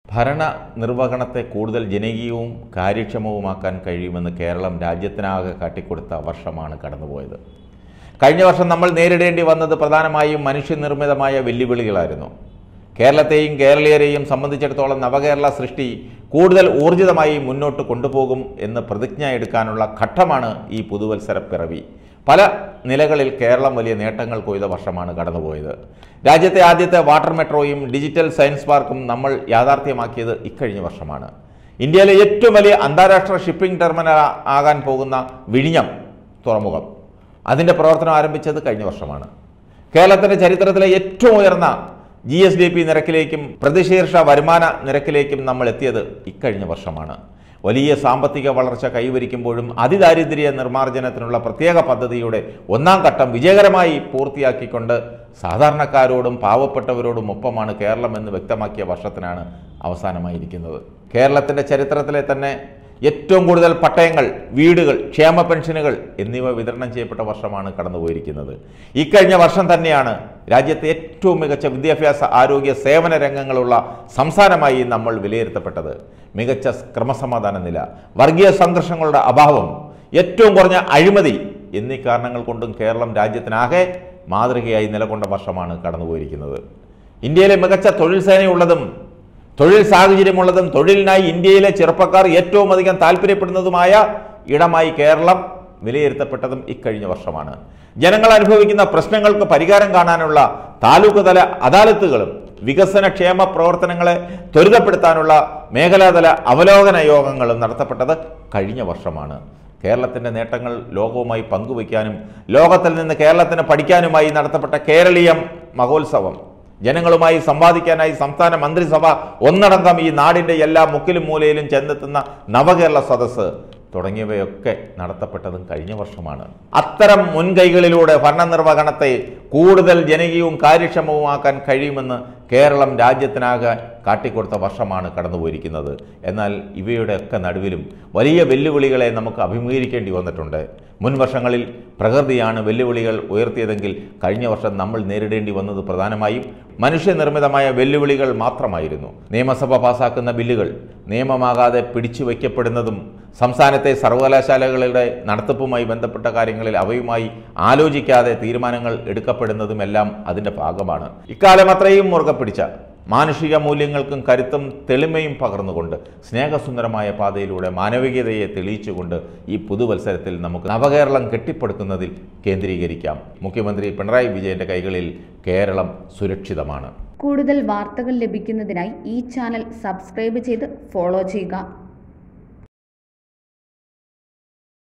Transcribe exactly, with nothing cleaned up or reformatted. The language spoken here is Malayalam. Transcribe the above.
ഭരണ നിർവഹണത്തെ കൂടുതൽ ജനകീയവും കാര്യക്ഷമവുമാക്കാൻ കഴിയുമെന്ന് കേരളം രാജ്യത്തിനാകെ കാട്ടിക്കൊടുത്ത വർഷമാണ് കടന്നുപോയത്. കഴിഞ്ഞ വർഷം നമ്മൾ നേരിടേണ്ടി വന്നത് പ്രധാനമായും മനുഷ്യനിർമ്മിതമായ വെല്ലുവിളികളായിരുന്നു. കേരളത്തെയും കേരളീയരെയും സംബന്ധിച്ചിടത്തോളം നവകേരള സൃഷ്ടി കൂടുതൽ ഊർജിതമായി മുന്നോട്ട് കൊണ്ടുപോകും എന്ന് പ്രതിജ്ഞ എടുക്കാനുള്ള ഘട്ടമാണ് ഈ പുതുവത്സര പിറവി. പല നിലകളിൽ കേരളം വലിയ നേട്ടങ്ങൾ കൊയ്ത വർഷമാണ് കടന്നുപോയത്. രാജ്യത്തെ ആദ്യത്തെ വാട്ടർ മെട്രോയും ഡിജിറ്റൽ സയൻസ് പാർക്കും നമ്മൾ യാഥാർത്ഥ്യമാക്കിയത് ഇക്കഴിഞ്ഞ വർഷമാണ്. ഇന്ത്യയിലെ ഏറ്റവും വലിയ അന്താരാഷ്ട്ര ഷിപ്പിംഗ് ടെർമിനൽ ആകാൻ പോകുന്ന വിഴിഞ്ഞം തുറമുഖം, അതിൻ്റെ പ്രവർത്തനം ആരംഭിച്ചത് കഴിഞ്ഞ വർഷമാണ്. കേരളത്തിൻ്റെ ചരിത്രത്തിലെ ഏറ്റവും ഉയർന്ന ജി എസ് ഡി പി നിരക്കിലേക്കും പ്രതിശീർഷ വരുമാന നിരക്കിലേക്കും നമ്മൾ എത്തിയത് ഇക്കഴിഞ്ഞ വർഷമാണ്. വലിയ സാമ്പത്തിക വളർച്ച കൈവരിക്കുമ്പോഴും അതിദാരിദ്ര്യ നിർമ്മാർജ്ജനത്തിനുള്ള പ്രത്യേക പദ്ധതിയുടെ ഒന്നാം ഘട്ടം വിജയകരമായി പൂർത്തിയാക്കിക്കൊണ്ട് സാധാരണക്കാരോടും പാവപ്പെട്ടവരോടും ഒപ്പമാണ് കേരളം എന്ന് വ്യക്തമാക്കിയ വർഷത്തിനാണ് അവസാനമായിരിക്കുന്നത്. കേരളത്തിൻ്റെ ചരിത്രത്തിലെ തന്നെ ഏറ്റവും കൂടുതൽ പട്ടയങ്ങൾ, വീടുകൾ, ക്ഷേമ പെൻഷനുകൾ എന്നിവ വിതരണം ചെയ്യപ്പെട്ട വർഷമാണ് കടന്നുപോയിരിക്കുന്നത്. ഇക്കഴിഞ്ഞ വർഷം തന്നെയാണ് രാജ്യത്തെ ഏറ്റവും മികച്ച വിദ്യാഭ്യാസ, ആരോഗ്യ, സേവന രംഗങ്ങളുള്ള സംസ്ഥാനമായി നമ്മൾ വിലയിരുത്തപ്പെട്ടത്. മികച്ച ക്രമസമാധാന നില, വർഗീയ സംഘർഷങ്ങളുടെ അഭാവം, ഏറ്റവും കുറഞ്ഞ അഴിമതി എന്നീ കാരണങ്ങൾ കൊണ്ടും കേരളം രാജ്യത്തിനാകെ മാതൃകയായി നിലകൊണ്ട വർഷമാണ് കടന്നുപോയിരിക്കുന്നത്. ഇന്ത്യയിലെ മികച്ച തൊഴിൽ സേനയുള്ളതും തൊഴിൽ സാഹചര്യമുള്ളതും തൊഴിലിനായി ഇന്ത്യയിലെ ചെറുപ്പക്കാർ ഏറ്റവും അധികം താല്പര്യപ്പെടുന്നതുമായ ഇടമായി കേരളം വിലയിരുത്തപ്പെട്ടതും ഇക്കഴിഞ്ഞ വർഷമാണ്. ജനങ്ങൾ അനുഭവിക്കുന്ന പ്രശ്നങ്ങൾക്ക് പരിഹാരം കാണാനുള്ള താലൂക്ക് തല അദാലത്തുകളും വികസന ക്ഷേമ പ്രവർത്തനങ്ങളെ ത്വരിതപ്പെടുത്താനുള്ള മേഖലാതല അവലോകന യോഗങ്ങളും നടത്തപ്പെട്ടത് കഴിഞ്ഞ വർഷമാണ്. കേരളത്തിൻ്റെ നേട്ടങ്ങൾ ലോകവുമായി പങ്കുവയ്ക്കാനും ലോകത്തിൽ നിന്ന് കേരളത്തിന് പഠിക്കാനുമായി നടത്തപ്പെട്ട കേരളീയം മഹോത്സവം, ജനങ്ങളുമായി സംവാദിക്കാനായി സംസ്ഥാന മന്ത്രിസഭ ഒന്നടങ്കം ഈ നാടിൻ്റെ എല്ലാ മുക്കിലും മൂലയിലും ചെന്നെത്തുന്ന നവകേരള സദസ്സ് തുടങ്ങിയവയൊക്കെ നടത്തപ്പെട്ടതും കഴിഞ്ഞ വർഷമാണ്. അത്തരം മുൻകൈകളിലൂടെ ഭരണനിർവഹണത്തെ കൂടുതൽ ജനകീയവും കാര്യക്ഷമവുമാക്കാൻ കഴിയുമെന്ന് കേരളം രാജ്യത്തിനാകെ കാട്ടിക്കൊടുത്ത വർഷമാണ് കടന്നുപോയിരിക്കുന്നത്. എന്നാൽ ഇവയുടെയൊക്കെ നടുവിലും വലിയ വെല്ലുവിളികളെ നമുക്ക് അഭിമുഖീകരിക്കേണ്ടി വന്നിട്ടുണ്ട്. മുൻ വർഷങ്ങളിൽ പ്രകൃതിയാണ് വെല്ലുവിളികൾ ഉയർത്തിയതെങ്കിൽ കഴിഞ്ഞ വർഷം നമ്മൾ നേരിടേണ്ടി വന്നത് പ്രധാനമായും മനുഷ്യനിർമ്മിതമായ വെല്ലുവിളികൾ മാത്രമായിരുന്നു. നിയമസഭ പാസാക്കുന്ന ബില്ലുകൾ നിയമമാകാതെ പിടിച്ചു വയ്ക്കപ്പെടുന്നതും സംസ്ഥാനത്തെ സർവകലാശാലകളുടെ നടത്തിപ്പുമായി ബന്ധപ്പെട്ട കാര്യങ്ങളിൽ അവയുമായി ആലോചിക്കാതെ തീരുമാനങ്ങൾ എടുക്കപ്പെടുന്നതുമെല്ലാം അതിൻ്റെ ഭാഗമാണ്. ഇക്കാലം അത്രയും മുറുകെ പിടിച്ച മാനുഷിക മൂല്യങ്ങൾക്കും കരുത്തും തെളിമയും പകർന്നുകൊണ്ട് സ്നേഹസുന്ദരമായ പാതയിലൂടെ മാനവികതയെ തെളിയിച്ചുകൊണ്ട് ഈ പുതുവത്സരത്തിൽ നമുക്ക് നവകേരളം കെട്ടിപ്പടുക്കുന്നതിൽ കേന്ദ്രീകരിക്കാം. മുഖ്യമന്ത്രി പിണറായി വിജയന്റെ കൈകളിൽ കേരളം സുരക്ഷിതമാണ്. കൂടുതൽ വാർത്തകൾ ലഭിക്കുന്നതിനായി ഈ ചാനൽ സബ്സ്ക്രൈബ് ചെയ്ത് ഫോളോ ചെയ്യുക.